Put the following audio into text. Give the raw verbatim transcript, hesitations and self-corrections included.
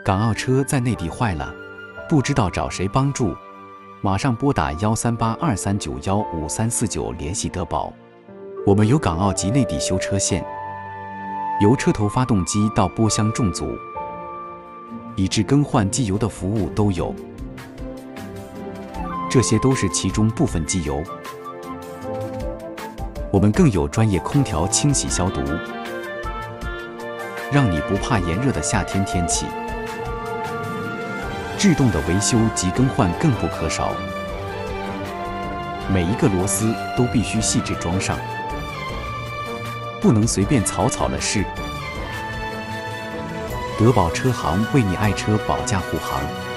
港澳车在内地坏了，不知道找谁帮助，马上拨打幺三八二三九幺五三四九联系德保。我们有港澳及内地修车线，由车头发动机到波箱重组，以至更换机油的服务都有。这些都是其中部分机油。我们更有专业空调清洗消毒，让你不怕炎热的夏天天气。制动的维修及更换更不可少，每一个螺丝都必须细致装上，不能随便草草了事。德保车行为你爱车保驾护航。